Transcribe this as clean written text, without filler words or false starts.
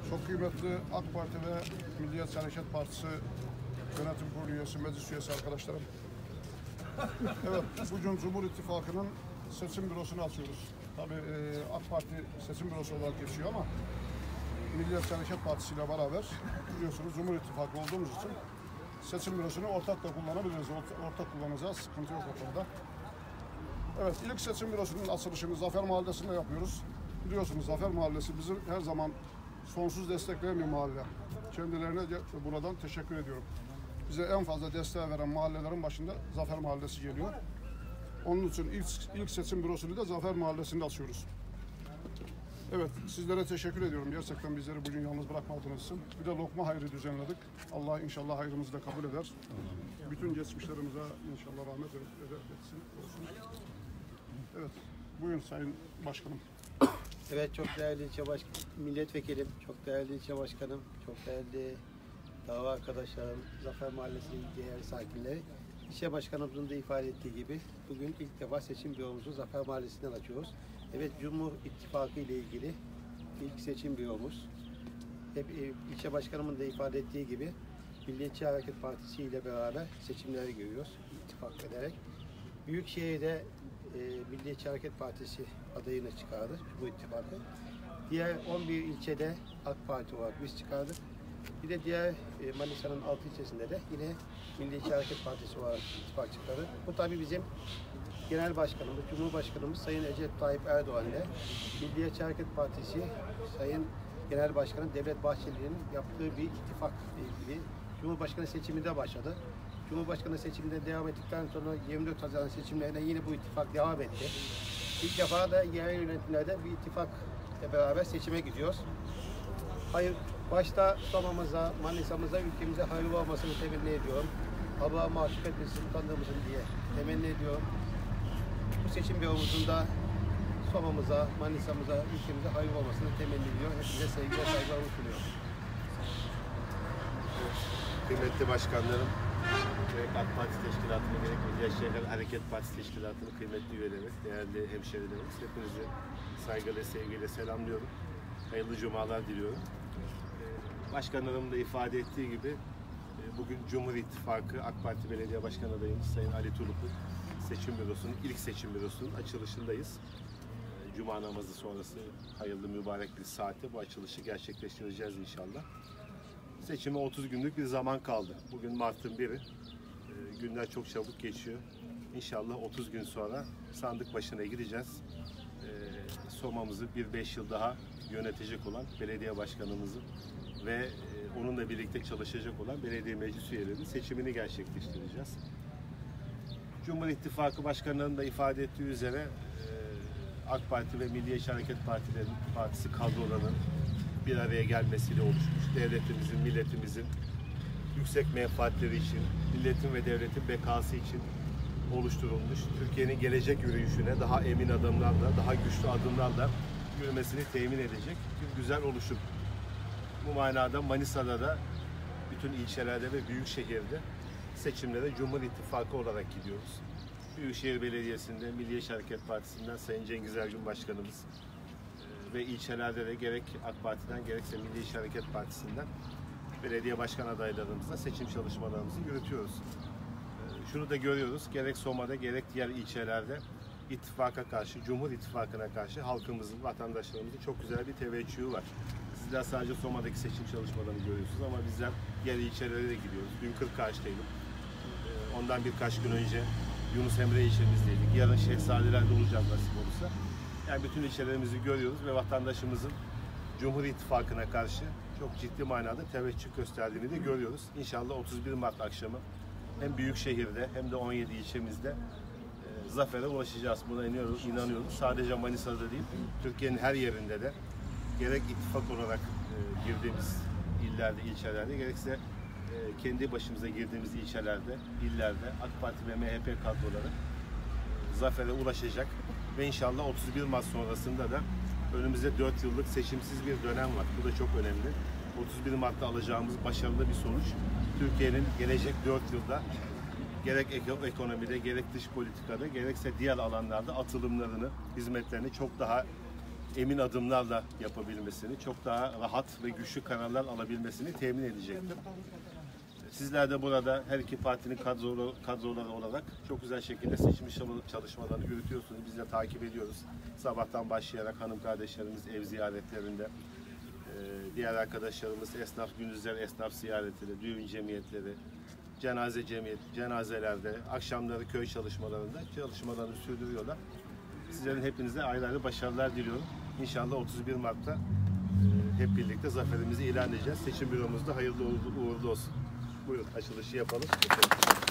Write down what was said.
Çok kıymetli AK Parti ve Milliyetçi Hareket Partisi Yönetim Kurulu üyesi, meclis üyesi arkadaşlarım. Evet, bugün Cumhur İttifakı'nın seçim bürosunu açıyoruz. Tabii AK Parti seçim bürosu olarak geçiyor ama Milliyetçi Hareket Partisi ile beraber biliyorsunuz Cumhur İttifakı olduğumuz için seçim bürosunu ortak da kullanabiliriz. Ortak kullanacağız. Sıkıntı yok o konuda. Evet, ilk seçim bürosunun açılışını Zafer Mahallesi'nde yapıyoruz. Biliyorsunuz Zafer Mahallesi bizim her zaman sonsuz destekleyen bir mahalle. Kendilerine buradan teşekkür ediyorum. Bize en fazla desteği veren mahallelerin başında Zafer Mahallesi geliyor. Onun için ilk seçim bürosunu da Zafer Mahallesi'nde açıyoruz. Evet, sizlere teşekkür ediyorum. Gerçekten bizleri bugün yalnız bırakmadığınız için. Bir de lokma hayrı düzenledik. Allah inşallah hayrımızı da kabul eder. Bütün geçmişlerimize inşallah rahmet etsin. Olsun. Evet, buyurun Sayın Başkanım. Evet, çok değerli milletvekilim, çok değerli ilçe başkanım, çok değerli dava arkadaşlarım, Zafer Mahallesi'nin değerli sakinleri. İlçe başkanımızın da ifade ettiği gibi bugün ilk defa seçim büromuzu Zafer Mahallesi'nden açıyoruz. Evet, Cumhur İttifakı ile ilgili ilk seçim büromuz. Hep ilçe başkanımın da ifade ettiği gibi Milliyetçi Hareket Partisi ile beraber seçimleri görüyoruz, ittifak ederek. Büyükşehir'de Milliyetçi Hareket Partisi adayını çıkardı, bu ittifakı. Diğer 11 ilçede AK Parti olarak biz çıkardık. Bir de diğer Manisa'nın 6 ilçesinde de yine Milliyetçi Hareket Partisi olarak ittifak çıkardı. Bu tabii bizim Genel Başkanımız, Cumhurbaşkanımız Sayın Recep Tayyip Erdoğan ile Milliyetçi Hareket Partisi Sayın Genel Başkanı Devlet Bahçeli'nin yaptığı bir ittifak ilgili. Cumhurbaşkanı seçiminde başladı. Cumhurbaşkanı seçiminde devam ettikten sonra 24 Haziran seçimlerine yine bu ittifak devam etti. İlk defa da yerel yönetimlerde bir ittifakla beraber seçime gidiyoruz. Hayır, başta Soma'mıza, Manisa'mıza, ülkemize hayırlı olmasını temenni ediyorum. Allah'a mahcup etmesin utandığımızın diye temenni ediyorum. Bu seçim büromuzun da Soma'mıza, Manisa'mıza, ülkemize hayırlı olmasını temenni ediyorum. Hepinize sevgi ve saygılarımı sunuyorum. Kıymetli başkanlarım, gerek AK Parti Teşkilatı'nı, gerek Milliyetçi Hareket Partisi Teşkilatı'nın kıymetli üyeleri, değerli hemşerilerimiz, hepinizi saygıyla, sevgiyle selamlıyorum. Hayırlı cumalar diliyorum. Başkanlarımın da ifade ettiği gibi bugün Cumhur İttifakı AK Parti Belediye Başkan adayımız Sayın Ali Tulup'un seçim bürosunun, ilk seçim bürosunun açılışındayız. Cuma namazı sonrası hayırlı mübarek bir saatte bu açılışı gerçekleştireceğiz inşallah. Seçime 30 günlük bir zaman kaldı. Bugün Mart'ın 1'i. Günler çok çabuk geçiyor. İnşallah 30 gün sonra sandık başına gideceğiz. Soma'mızı 5 yıl daha yönetecek olan belediye başkanımızın ve onunla birlikte çalışacak olan belediye meclis üyelerinin seçimini gerçekleştireceğiz. Cumhur İttifakı başkanlarının da ifade ettiği üzere AK Parti ve Milliyetçi Hareket Partisi kadrolarının bir araya gelmesiyle oluşmuş. Devletimizin, milletimizin yüksek menfaatleri için, milletin ve devletin bekası için oluşturulmuş. Türkiye'nin gelecek yürüyüşüne daha emin adımlarla, daha güçlü adımlarla yürümesini temin edecek bir güzel oluşum. Bu manada Manisa'da da bütün ilçelerde ve büyük şehirde seçimlere Cumhur İttifakı olarak gidiyoruz. Büyükşehir Belediyesi'nde Milliyetçi Hareket Partisi'nden Sayın Cengiz Ergün Başkanımız ve ilçelerde de gerek AK Parti'den gerekse Milliyetçi Hareket Partisi'nden belediye başkan adaylarımızla seçim çalışmalarımızı yürütüyoruz. Şunu da görüyoruz, gerek Soma'da gerek diğer ilçelerde ittifaka karşı, Cumhur İttifakı'na karşı halkımızın, vatandaşlarımızın çok güzel bir teveccühü var. Sizler sadece Soma'daki seçim çalışmalarını görüyorsunuz ama bizler diğer ilçelere de gidiyoruz. Dün Kırkağaç'taydım. Ondan birkaç gün önce Yunus Emre ilçemizdeydik. Yarın Şehzadeler'de olacağız nasip olursa. Yani bütün ilçelerimizi görüyoruz ve vatandaşımızın Cumhur İttifakı'na karşı çok ciddi manada teveccüh gösterdiğini de görüyoruz. İnşallah 31 Mart akşamı hem Büyükşehir'de hem de 17 ilçemizde zafere ulaşacağız. Buna inanıyoruz. Sadece Manisa'da değil, Türkiye'nin her yerinde de gerek ittifak olarak girdiğimiz illerde, ilçelerde, gerekse kendi başımıza girdiğimiz ilçelerde, illerde AK Parti ve MHP kadroları zafere ulaşacak ve inşallah 31 Mart sonrasında da önümüzde 4 yıllık seçimsiz bir dönem var. Bu da çok önemli. 31 Mart'ta alacağımız başarılı bir sonuç Türkiye'nin gelecek 4 yılda gerek ekonomide, gerek dış politikada, gerekse diğer alanlarda atılımlarını, hizmetlerini çok daha emin adımlarla yapabilmesini, çok daha rahat ve güçlü kararlar alabilmesini temin edecektir. Sizler de burada her iki partinin kadroları olarak çok güzel şekilde seçim çalışmalarını yürütüyorsunuz. Biz de takip ediyoruz. Sabahtan başlayarak hanım kardeşlerimiz ev ziyaretlerinde, diğer arkadaşlarımız esnaf gündüzler esnaf ziyaretleri, düğün cemiyetleri, cenazelerde, akşamları köy çalışmalarını sürdürüyorlar. Sizlerin hepinize ayrı ayrı başarılar diliyorum. İnşallah 31 Mart'ta hep birlikte zaferimizi ilan edeceğiz. Seçim büromuzda hayırlı uğurlu olsun. Buyurun açılışı yapalım.